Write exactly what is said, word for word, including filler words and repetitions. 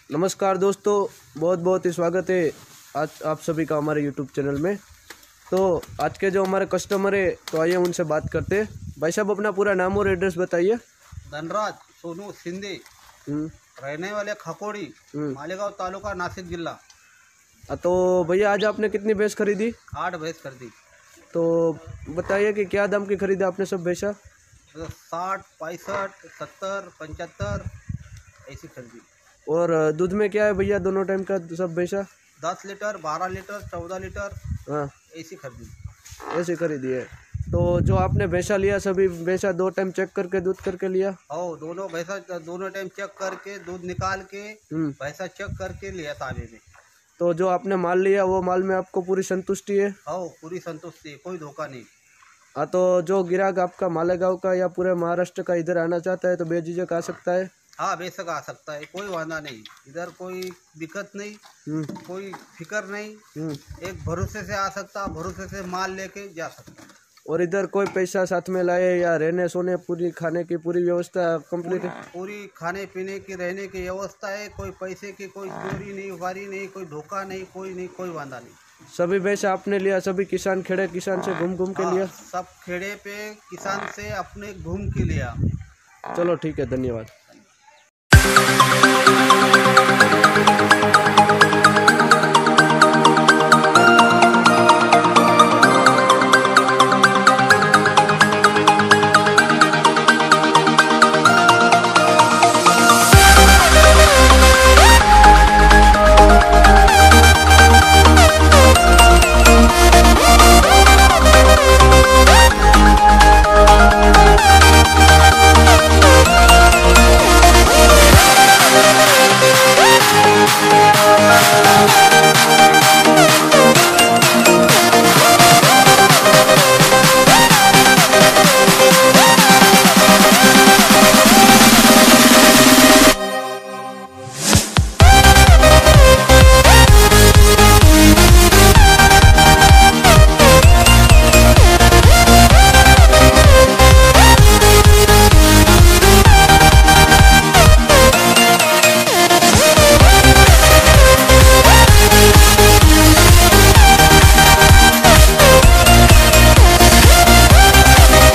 नमस्कार दोस्तों, बहुत बहुत ही स्वागत है आज आप सभी का हमारे यूट्यूब चैनल में। तो आज के जो हमारे कस्टमर है तो आइए उनसे बात करते हैं। भाई साहब, अपना पूरा नाम और एड्रेस बताइए। धनराज सोनू शिंदे, रहने वाले खकोड़ी, मालेगांव तालुका, नासिक जिला। तो भैया, आज आपने कितनी भैंस खरीदी? आठ भैंस खरीदी। तो बताइए कि क्या दाम की खरीदा आपने सब भैंसा? तो साठ, पैंसठ, सत्तर, पंचहत्तर ऐसी खरीदी। और दूध में क्या है भैया दोनों टाइम का सब भैंसा? दस लीटर, बारह लीटर, चौदह लीटर, हाँ, ऐसी खरीदी। ऐसी खरीदी है। तो जो आपने भैंसा लिया सभी भैंसा दो टाइम चेक करके दूध करके लिया? और दोनों भैंसा दोनों टाइम चेक करके दूध निकाल के भैंसा चेक करके लिया ताबे में। तो जो आपने माल लिया वो माल में आपको पूरी संतुष्टि है? हाँ, पूरी संतुष्टि है, कोई धोखा नहीं। हाँ, तो जो ग्राहक आपका मालेगांव का या पूरे महाराष्ट्र का इधर आना चाहता है तो बेझिझक आ सकता है? हाँ, बेशक आ सकता है, कोई वादा नहीं। इधर कोई दिक्कत नहीं, कोई फिक्र नहीं। एक भरोसे से आ सकता, भरोसे से माल लेके जा सकता। और इधर कोई पैसा साथ में लाए या रहने सोने पूरी खाने की पूरी व्यवस्था कंप्लीट है? पूरी खाने पीने की रहने की व्यवस्था है। कोई पैसे की कोई चोरी नहीं, वारी नहीं, कोई धोखा नहीं, कोई नहीं, कोई वादा नहीं। सभी भैंसा आपने लिया? सभी किसान खेड़े किसान से घूम घूम के हाँ, लिया? सब खेड़े पे किसान से अपने घूम के लिया। चलो ठीक है, धन्यवाद।